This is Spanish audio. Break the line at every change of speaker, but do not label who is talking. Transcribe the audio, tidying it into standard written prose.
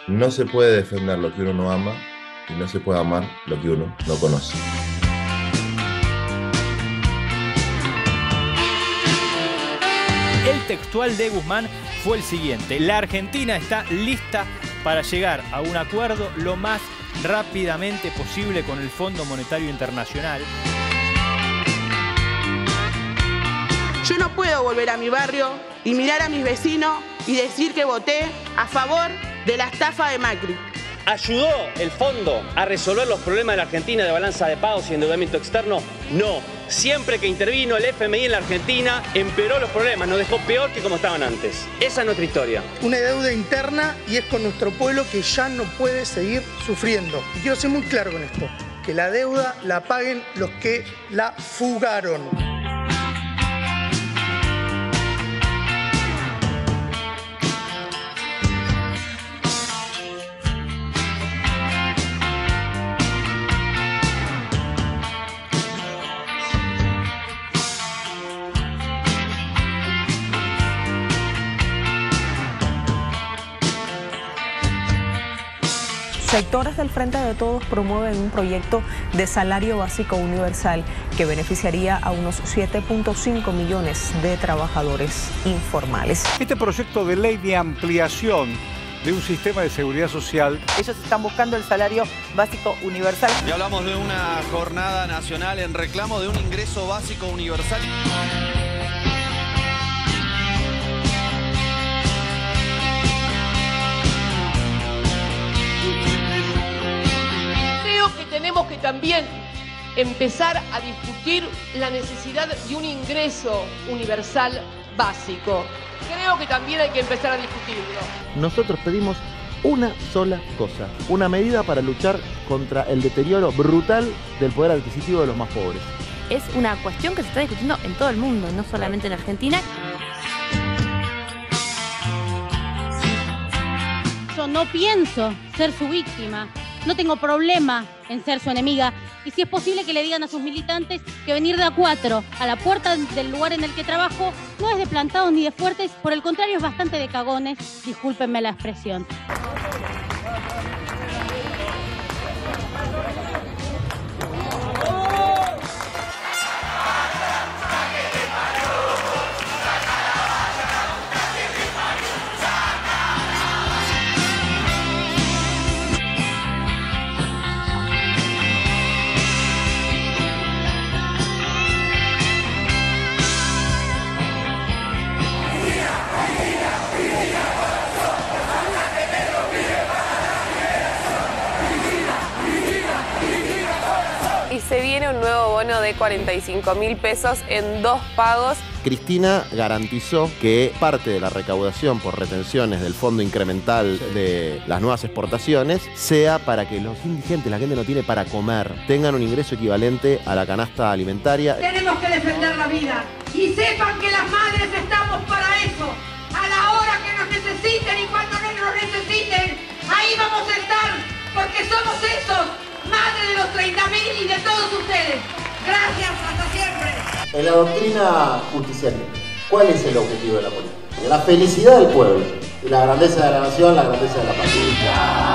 No se puede defender lo que uno no ama y no se puede amar lo que uno no conoce.
El textual de Guzmán fue el siguiente: la Argentina está lista para llegar a un acuerdo lo más rápidamente posible con el Fondo Monetario Internacional.
Yo no puedo volver a mi barrio y mirar a mis vecinos y decir que voté a favor de la estafa de Macri.
¿Ayudó el fondo a resolver los problemas de la Argentina de balanza de pagos y endeudamiento externo? No. Siempre que intervino el FMI en la Argentina, empeoró los problemas, nos dejó peor que como estaban antes. Esa es nuestra historia.
Una deuda interna y es con nuestro pueblo que ya no puede seguir sufriendo. Y quiero ser muy claro con esto, que la deuda la paguen los que la fugaron.
Sectores del Frente de Todos promueven un proyecto de salario básico universal que beneficiaría a unos 7.5 millones de trabajadores informales.
Este proyecto de ley de ampliación de un sistema de seguridad social.
Ellos están buscando el salario básico universal.
Y hablamos de una jornada nacional en reclamo de un ingreso básico universal.
Tenemos que también empezar a discutir la necesidad de un ingreso universal básico. Creo que también hay que empezar a discutirlo.
Nosotros pedimos una sola cosa, una medida para luchar contra el deterioro brutal del poder adquisitivo de los más pobres.
Es una cuestión que se está discutiendo en todo el mundo, no solamente en Argentina.
Yo no pienso ser su víctima. No tengo problema en ser su enemiga. Y si es posible que le digan a sus militantes que venir de A4 a la puerta del lugar en el que trabajo no es de plantados ni de fuertes, por el contrario es bastante de cagones, discúlpenme la expresión.
Se viene un nuevo bono de 45.000 pesos en 2 pagos.
Cristina garantizó que parte de la recaudación por retenciones del fondo incremental de las nuevas exportaciones sea para que los indigentes, la gente que no tiene para comer, tengan un ingreso equivalente a la canasta alimentaria.
Tenemos que defender la vida y sepan que las madres estamos para eso. A la hora que nos necesiten y cuando no nos necesiten, ahí vamos a estar, porque somos esos. Madre de los 30.000 y de todos ustedes. Gracias, hasta siempre.
En la doctrina justicialista, ¿cuál es el objetivo de la política? La felicidad del pueblo, y la grandeza de la nación, la grandeza de la patria.